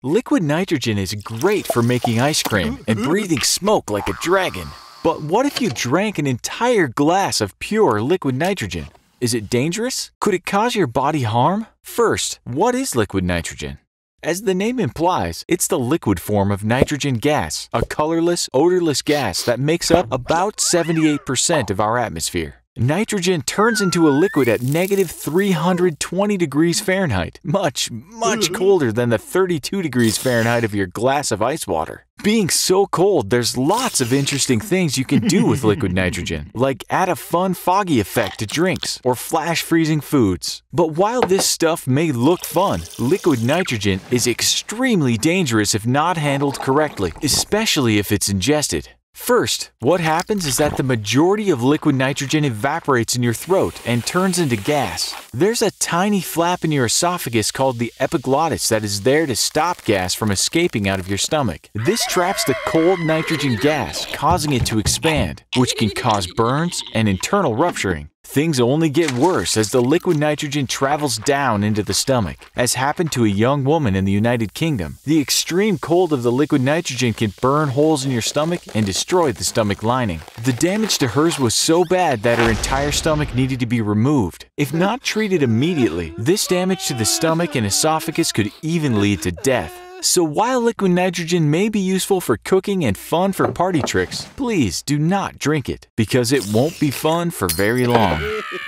Liquid nitrogen is great for making ice cream and breathing smoke like a dragon. But what if you drank an entire glass of pure liquid nitrogen? Is it dangerous? Could it cause your body harm? First, what is liquid nitrogen? As the name implies, it's the liquid form of nitrogen gas, a colorless, odorless gas that makes up about 78% of our atmosphere. Nitrogen turns into a liquid at negative 320 degrees Fahrenheit, much colder than the 32 degrees Fahrenheit of your glass of ice water. Being so cold, there's lots of interesting things you can do with liquid nitrogen, like add a fun foggy effect to drinks or flash freezing foods. But while this stuff may look fun, liquid nitrogen is extremely dangerous if not handled correctly, especially if it's ingested. First, what happens is that the majority of liquid nitrogen evaporates in your throat and turns into gas. There's a tiny flap in your esophagus called the epiglottis that is there to stop gas from escaping out of your stomach. This traps the cold nitrogen gas, causing it to expand, which can cause burns and internal rupturing. Things only get worse as the liquid nitrogen travels down into the stomach, as happened to a young woman in the United Kingdom. The extreme cold of the liquid nitrogen can burn holes in your stomach and destroy the stomach lining. The damage to hers was so bad that her entire stomach needed to be removed. If not treated immediately, this damage to the stomach and esophagus could even lead to death. So while liquid nitrogen may be useful for cooking and fun for party tricks, please do not drink it, because it won't be fun for very long.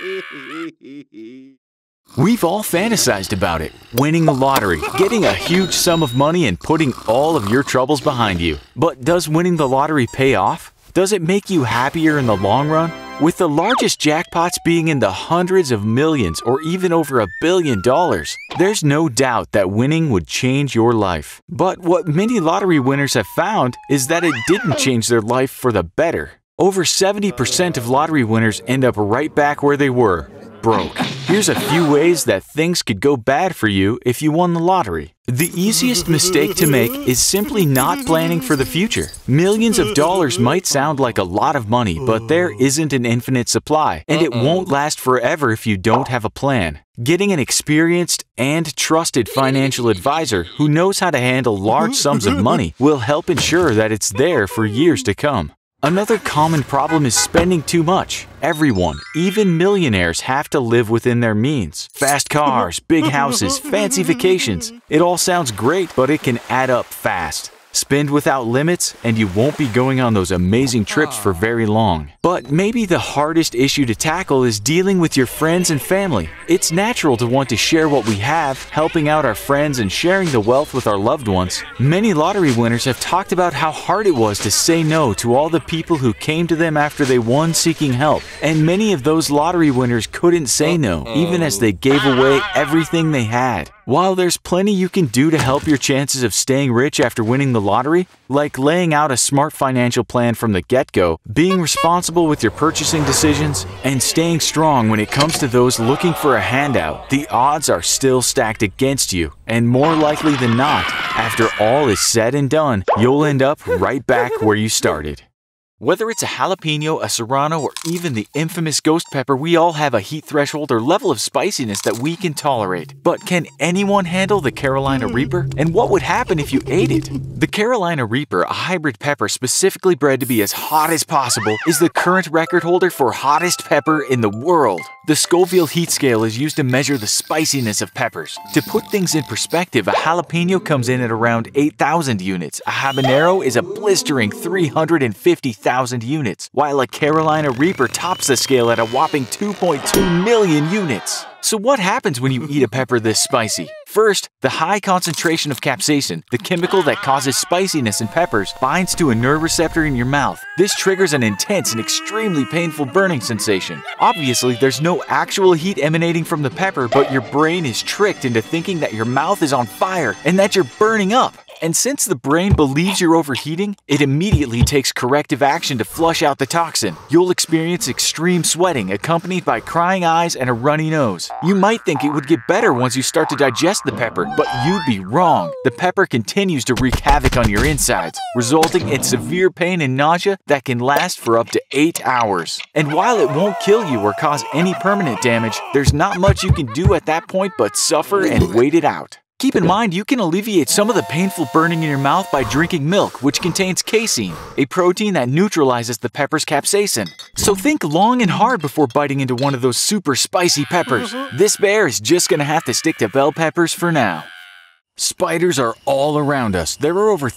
We've all fantasized about it, winning the lottery, getting a huge sum of money and putting all of your troubles behind you. But does winning the lottery pay off? Does it make you happier in the long run? With the largest jackpots being in the hundreds of millions or even over $1 billion, there's no doubt that winning would change your life. But what many lottery winners have found is that it didn't change their life for the better. Over 70% of lottery winners end up right back where they were, broke. Here's a few ways that things could go bad for you if you won the lottery. The easiest mistake to make is simply not planning for the future. Millions of dollars might sound like a lot of money, but there isn't an infinite supply, and it won't last forever if you don't have a plan. Getting an experienced and trusted financial advisor who knows how to handle large sums of money will help ensure that it's there for years to come. Another common problem is spending too much. Everyone, even millionaires, have to live within their means. Fast cars, big houses, fancy vacations. It all sounds great, but it can add up fast. Spend without limits, and you won't be going on those amazing trips for very long. But maybe the hardest issue to tackle is dealing with your friends and family. It's natural to want to share what we have, helping out our friends and sharing the wealth with our loved ones. Many lottery winners have talked about how hard it was to say no to all the people who came to them after they won seeking help. And many of those lottery winners couldn't say no, even as they gave away everything they had. While there's plenty you can do to help your chances of staying rich after winning the lottery, like laying out a smart financial plan from the get-go, being responsible with your purchasing decisions, and staying strong when it comes to those looking for a handout, the odds are still stacked against you, and more likely than not, after all is said and done, you'll end up right back where you started. Whether it's a jalapeno, a serrano, or even the infamous ghost pepper, we all have a heat threshold or level of spiciness that we can tolerate. But can anyone handle the Carolina Reaper? And what would happen if you ate it? The Carolina Reaper, a hybrid pepper specifically bred to be as hot as possible, is the current record holder for hottest pepper in the world. The Scoville heat scale is used to measure the spiciness of peppers. To put things in perspective, a jalapeno comes in at around 8,000 units. A habanero is a blistering 350,000 units, while a Carolina Reaper tops the scale at a whopping 2.2 million units. So what happens when you eat a pepper this spicy? First, the high concentration of capsaicin, the chemical that causes spiciness in peppers, binds to a nerve receptor in your mouth. This triggers an intense and extremely painful burning sensation. Obviously, there's no actual heat emanating from the pepper, but your brain is tricked into thinking that your mouth is on fire and that you're burning up. And since the brain believes you're overheating, it immediately takes corrective action to flush out the toxin. You'll experience extreme sweating accompanied by crying eyes and a runny nose. You might think it would get better once you start to digest the pepper, but you'd be wrong. The pepper continues to wreak havoc on your insides, resulting in severe pain and nausea that can last for up to 8 hours. And while it won't kill you or cause any permanent damage, there's not much you can do at that point but suffer and wait it out. Keep in mind, you can alleviate some of the painful burning in your mouth by drinking milk, which contains casein, a protein that neutralizes the pepper's capsaicin. So think long and hard before biting into one of those super spicy peppers. This bear is just gonna have to stick to bell peppers for now. Spiders are all around us. There are over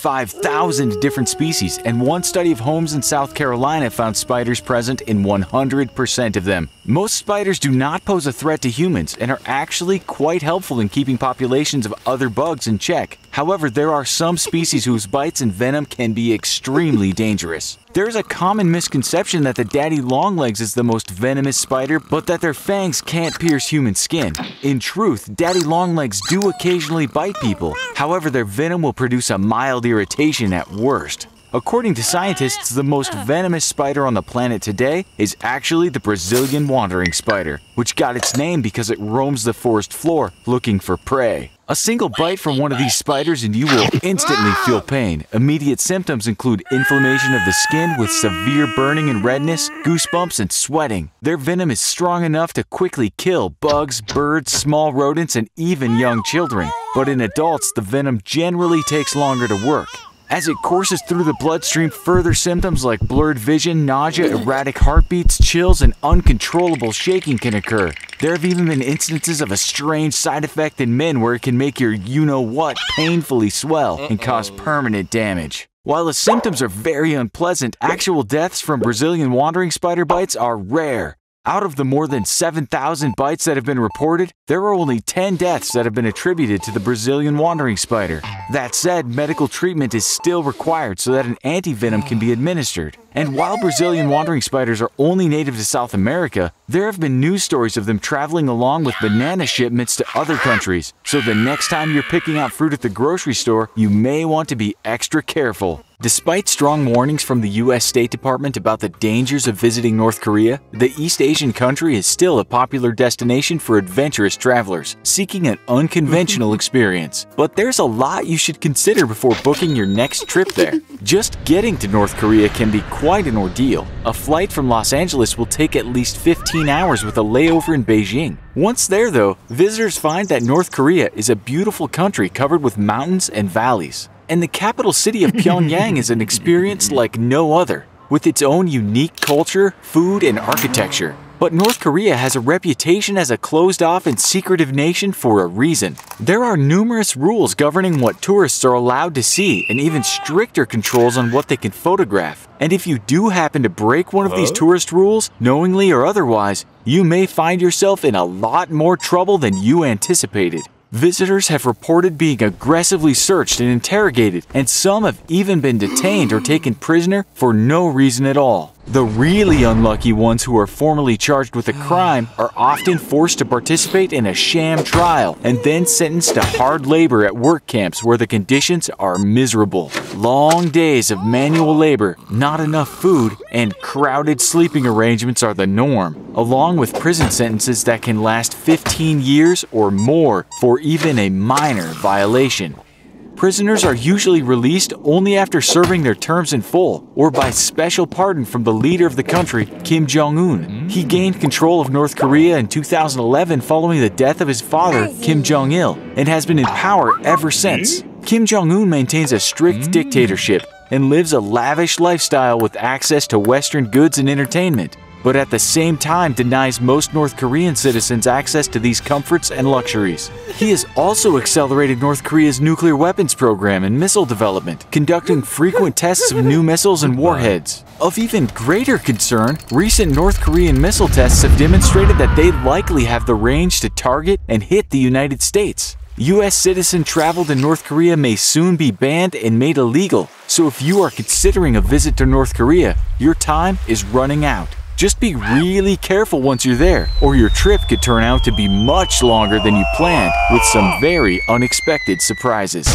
35,000 different species, and one study of homes in South Carolina found spiders present in 100% of them. Most spiders do not pose a threat to humans and are actually quite helpful in keeping populations of other bugs in check. However, there are some species whose bites and venom can be extremely dangerous. There is a common misconception that the daddy longlegs is the most venomous spider, but that their fangs can't pierce human skin. In truth, daddy longlegs do occasionally bite people. However, their venom will produce a mild irritation at worst. According to scientists, the most venomous spider on the planet today is actually the Brazilian wandering spider, which got its name because it roams the forest floor looking for prey. A single bite from one of these spiders and you will instantly feel pain. Immediate symptoms include inflammation of the skin with severe burning and redness, goosebumps, and sweating. Their venom is strong enough to quickly kill bugs, birds, small rodents, and even young children. But in adults, the venom generally takes longer to work. As it courses through the bloodstream, further symptoms like blurred vision, nausea, erratic heartbeats, chills, and uncontrollable shaking can occur. There have even been instances of a strange side effect in men where it can make your you-know-what painfully swell and cause permanent damage. While the symptoms are very unpleasant, actual deaths from Brazilian wandering spider bites are rare. Out of the more than 7,000 bites that have been reported, there are only 10 deaths that have been attributed to the Brazilian wandering spider. That said, medical treatment is still required so that an antivenom can be administered. And while Brazilian wandering spiders are only native to South America, there have been news stories of them traveling along with banana shipments to other countries. So the next time you're picking out fruit at the grocery store, you may want to be extra careful. Despite strong warnings from the US State Department about the dangers of visiting North Korea, the East Asian country is still a popular destination for adventurous travelers seeking an unconventional experience. But there's a lot you should consider before booking your next trip there. Just getting to North Korea can be quite an ordeal. A flight from Los Angeles will take at least 15 hours with a layover in Beijing. Once there though, visitors find that North Korea is a beautiful country covered with mountains and valleys. And the capital city of Pyongyang is an experience like no other, with its own unique culture, food, and architecture. But North Korea has a reputation as a closed-off and secretive nation for a reason. There are numerous rules governing what tourists are allowed to see, and even stricter controls on what they can photograph. And if you do happen to break one of these tourist rules, knowingly or otherwise, you may find yourself in a lot more trouble than you anticipated. Visitors have reported being aggressively searched and interrogated, and some have even been detained or taken prisoner for no reason at all. The really unlucky ones who are formally charged with a crime are often forced to participate in a sham trial and then sentenced to hard labor at work camps where the conditions are miserable. Long days of manual labor, not enough food, and crowded sleeping arrangements are the norm, along with prison sentences that can last 15 years or more for even a minor violation. Prisoners are usually released only after serving their terms in full, or by special pardon from the leader of the country, Kim Jong-un. He gained control of North Korea in 2011 following the death of his father, Kim Jong-il, and has been in power ever since. Kim Jong-un maintains a strict dictatorship and lives a lavish lifestyle with access to Western goods and entertainment, but at the same time denies most North Korean citizens access to these comforts and luxuries. He has also accelerated North Korea's nuclear weapons program and missile development, conducting frequent tests of new missiles and warheads. Of even greater concern, recent North Korean missile tests have demonstrated that they likely have the range to target and hit the United States. US citizen travel to North Korea may soon be banned and made illegal, so if you are considering a visit to North Korea, your time is running out. Just be really careful once you're there, or your trip could turn out to be much longer than you planned, with some very unexpected surprises.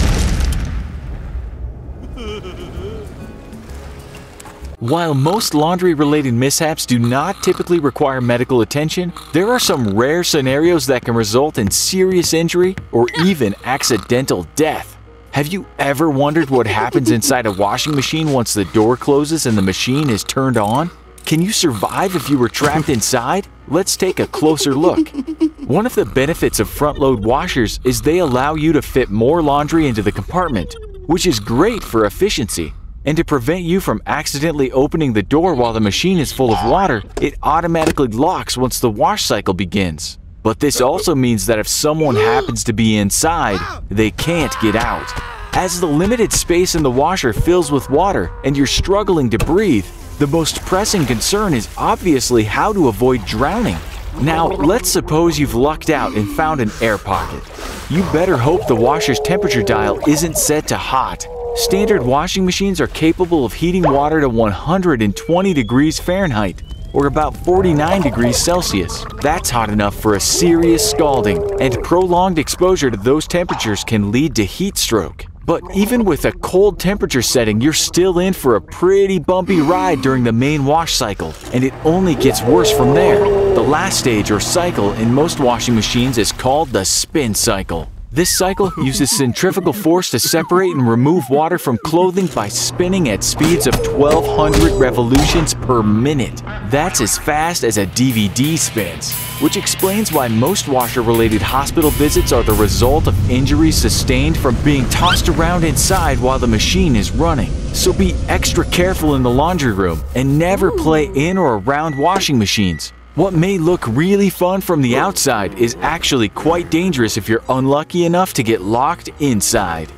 While most laundry-related mishaps do not typically require medical attention, there are some rare scenarios that can result in serious injury or even accidental death. Have you ever wondered what happens inside a washing machine once the door closes and the machine is turned on? Can you survive if you were trapped inside? Let's take a closer look. One of the benefits of front-load washers is they allow you to fit more laundry into the compartment, which is great for efficiency. And to prevent you from accidentally opening the door while the machine is full of water, it automatically locks once the wash cycle begins. But this also means that if someone happens to be inside, they can't get out. As the limited space in the washer fills with water and you're struggling to breathe, the most pressing concern is obviously how to avoid drowning. Now, let's suppose you've lucked out and found an air pocket. You better hope the washer's temperature dial isn't set to hot. Standard washing machines are capable of heating water to 120 degrees Fahrenheit, or about 49 degrees Celsius. That's hot enough for a serious scalding, and prolonged exposure to those temperatures can lead to heat stroke. But even with a cold temperature setting, you're still in for a pretty bumpy ride during the main wash cycle, and it only gets worse from there. The last stage or cycle in most washing machines is called the spin cycle. This cycle uses centrifugal force to separate and remove water from clothing by spinning at speeds of 1,200 revolutions per minute. That's as fast as a DVD spins, which explains why most washer-related hospital visits are the result of injuries sustained from being tossed around inside while the machine is running. So be extra careful in the laundry room and never play in or around washing machines. What may look really fun from the outside is actually quite dangerous if you're unlucky enough to get locked inside.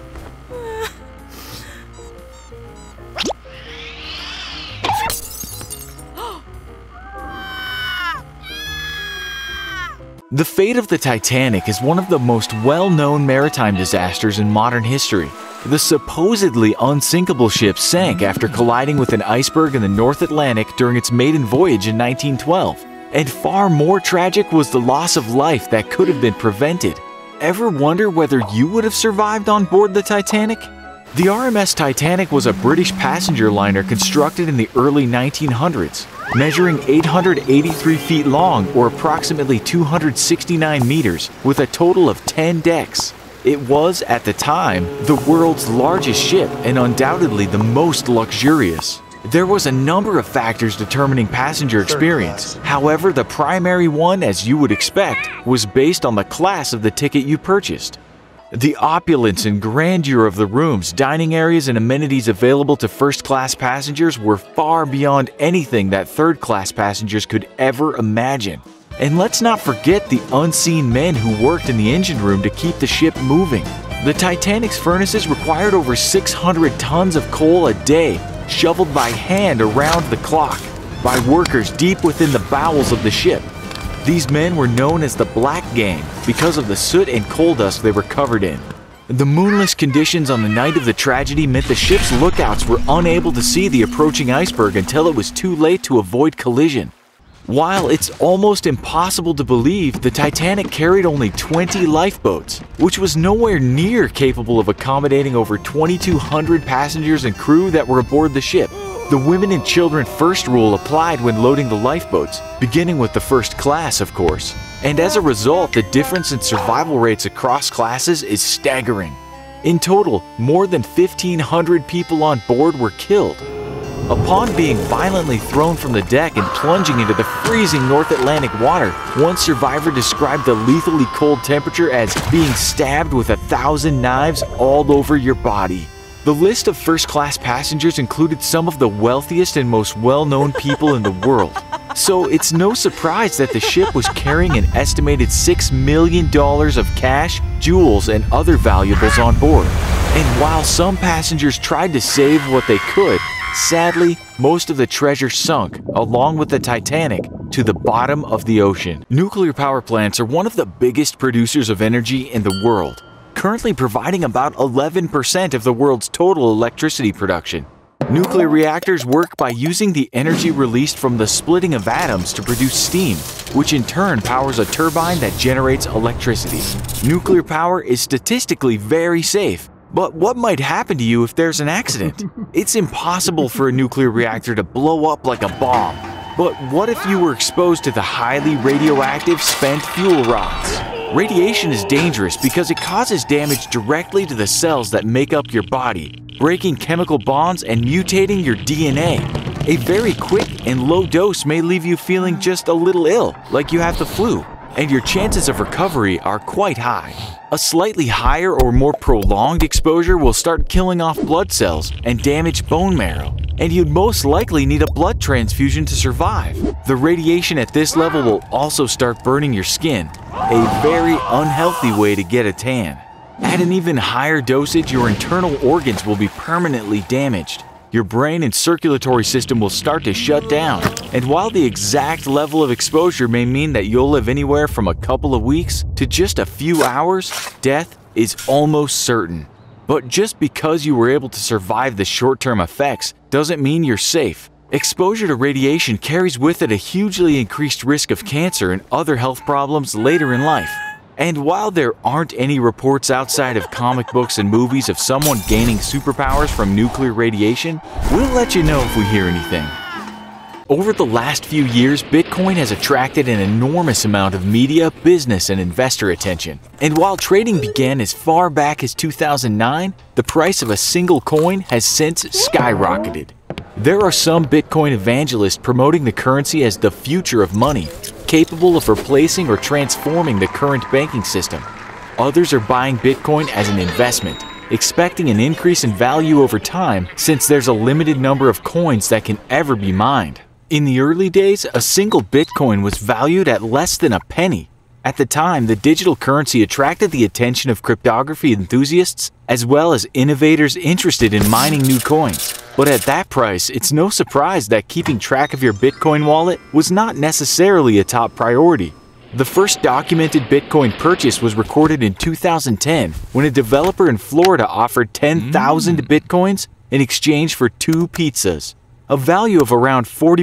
The fate of the Titanic is one of the most well-known maritime disasters in modern history. The supposedly unsinkable ship sank after colliding with an iceberg in the North Atlantic during its maiden voyage in 1912. And far more tragic was the loss of life that could have been prevented. Ever wonder whether you would have survived on board the Titanic? The RMS Titanic was a British passenger liner constructed in the early 1900s, measuring 883 feet long or approximately 269 meters, with a total of 10 decks. It was, at the time, the world's largest ship and undoubtedly the most luxurious. There was a number of factors determining passenger experience. However, the primary one, as you would expect, was based on the class of the ticket you purchased. The opulence and grandeur of the rooms, dining areas, and amenities available to first-class passengers were far beyond anything that third-class passengers could ever imagine. And let's not forget the unseen men who worked in the engine room to keep the ship moving. The Titanic's furnaces required over 600 tons of coal a day, shoveled by hand around the clock, by workers deep within the bowels of the ship. These men were known as the Black Gang because of the soot and coal dust they were covered in. The moonless conditions on the night of the tragedy meant the ship's lookouts were unable to see the approaching iceberg until it was too late to avoid collision. While it's almost impossible to believe, the Titanic carried only 20 lifeboats, which was nowhere near capable of accommodating over 2,200 passengers and crew that were aboard the ship. The women and children first rule applied when loading the lifeboats, beginning with the first class, of course. And as a result, the difference in survival rates across classes is staggering. In total, more than 1,500 people on board were killed. Upon being violently thrown from the deck and plunging into the freezing North Atlantic water, one survivor described the lethally cold temperature as being stabbed with 1,000 knives all over your body. The list of first-class passengers included some of the wealthiest and most well-known people in the world. So it's no surprise that the ship was carrying an estimated $6 million of cash, jewels, and other valuables on board. And while some passengers tried to save what they could, sadly, most of the treasure sunk, along with the Titanic, to the bottom of the ocean. Nuclear power plants are one of the biggest producers of energy in the world, currently providing about 11% of the world's total electricity production. Nuclear reactors work by using the energy released from the splitting of atoms to produce steam, which in turn powers a turbine that generates electricity. Nuclear power is statistically very safe. But what might happen to you if there's an accident? It's impossible for a nuclear reactor to blow up like a bomb. But what if you were exposed to the highly radioactive spent fuel rods? Radiation is dangerous because it causes damage directly to the cells that make up your body, breaking chemical bonds and mutating your DNA. A very quick and low dose may leave you feeling just a little ill, like you have the flu. and your chances of recovery are quite high. A slightly higher or more prolonged exposure will start killing off blood cells and damage bone marrow, and you'd most likely need a blood transfusion to survive. The radiation at this level will also start burning your skin, a very unhealthy way to get a tan. At an even higher dosage, your internal organs will be permanently damaged. Your brain and circulatory system will start to shut down, and while the exact level of exposure may mean that you'll live anywhere from a couple of weeks to just a few hours, death is almost certain. But just because you were able to survive the short-term effects doesn't mean you're safe. Exposure to radiation carries with it a hugely increased risk of cancer and other health problems later in life. And while there aren't any reports outside of comic books and movies of someone gaining superpowers from nuclear radiation, we'll let you know if we hear anything. Over the last few years, Bitcoin has attracted an enormous amount of media, business, and investor attention. And while trading began as far back as 2009, the price of a single coin has since skyrocketed. There are some Bitcoin evangelists promoting the currency as the future of money, capable of replacing or transforming the current banking system. Others are buying Bitcoin as an investment, expecting an increase in value over time since there's a limited number of coins that can ever be mined. In the early days, a single Bitcoin was valued at less than a penny. At the time, the digital currency attracted the attention of cryptography enthusiasts as well as innovators interested in mining new coins. But at that price, it's no surprise that keeping track of your Bitcoin wallet was not necessarily a top priority. The first documented Bitcoin purchase was recorded in 2010 when a developer in Florida offered 10,000 Bitcoins in exchange for 2 pizzas, a value of around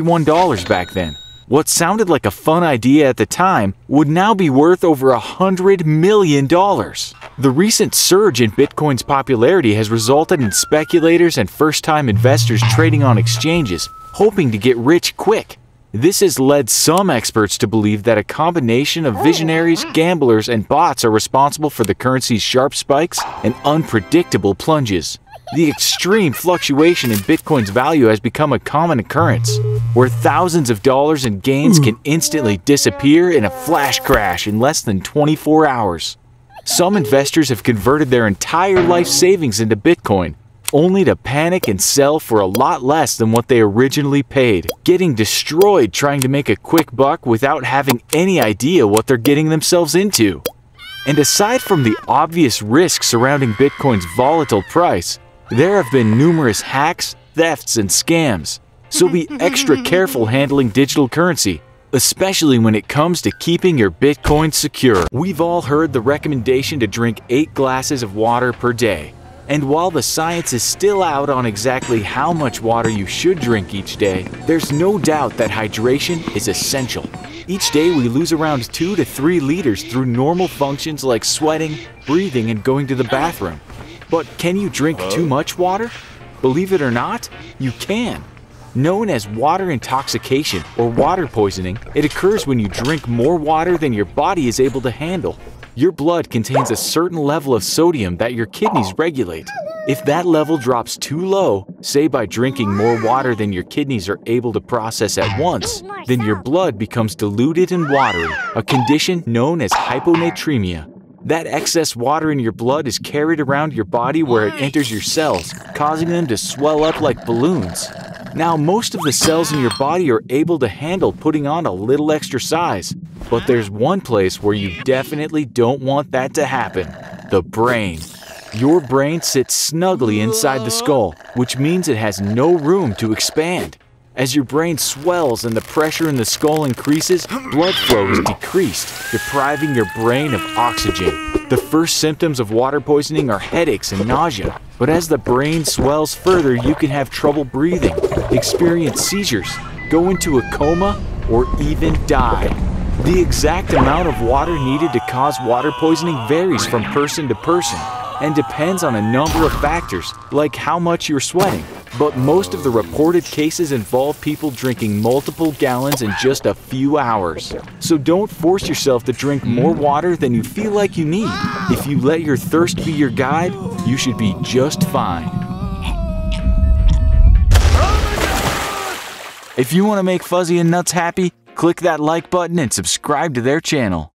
$41 back then. What sounded like a fun idea at the time would now be worth over $100 million. The recent surge in Bitcoin's popularity has resulted in speculators and first-time investors trading on exchanges, hoping to get rich quick. This has led some experts to believe that a combination of visionaries, gamblers, and bots are responsible for the currency's sharp spikes and unpredictable plunges. The extreme fluctuation in Bitcoin's value has become a common occurrence, where thousands of dollars in gains can instantly disappear in a flash crash in less than 24 hours. Some investors have converted their entire life savings into Bitcoin, only to panic and sell for a lot less than what they originally paid, getting destroyed trying to make a quick buck without having any idea what they're getting themselves into. And aside from the obvious risks surrounding Bitcoin's volatile price, there have been numerous hacks, thefts, and scams. So be extra careful handling digital currency, especially when it comes to keeping your Bitcoin secure. We've all heard the recommendation to drink 8 glasses of water per day. And while the science is still out on exactly how much water you should drink each day, there's no doubt that hydration is essential. Each day we lose around 2 to 3 liters through normal functions like sweating, breathing, and going to the bathroom. But can you drink too much water? Believe it or not, you can. Known as water intoxication or water poisoning, it occurs when you drink more water than your body is able to handle. Your blood contains a certain level of sodium that your kidneys regulate. If that level drops too low, say by drinking more water than your kidneys are able to process at once, then your blood becomes diluted and watery, a condition known as hyponatremia. That excess water in your blood is carried around your body where it enters your cells, causing them to swell up like balloons. Now, most of the cells in your body are able to handle putting on a little extra size, but there's one place where you definitely don't want that to happen: the brain. Your brain sits snugly inside the skull, which means it has no room to expand. As your brain swells and the pressure in the skull increases, blood flow is decreased, depriving your brain of oxygen. The first symptoms of water poisoning are headaches and nausea, but as the brain swells further, you can have trouble breathing, experience seizures, go into a coma, or even die. The exact amount of water needed to cause water poisoning varies from person to person and depends on a number of factors, like how much you're sweating. But most of the reported cases involve people drinking multiple gallons in just a few hours. So don't force yourself to drink more water than you feel like you need. If you let your thirst be your guide, you should be just fine. If you want to make Fuzzy and Nuts happy, click that like button and subscribe to their channel.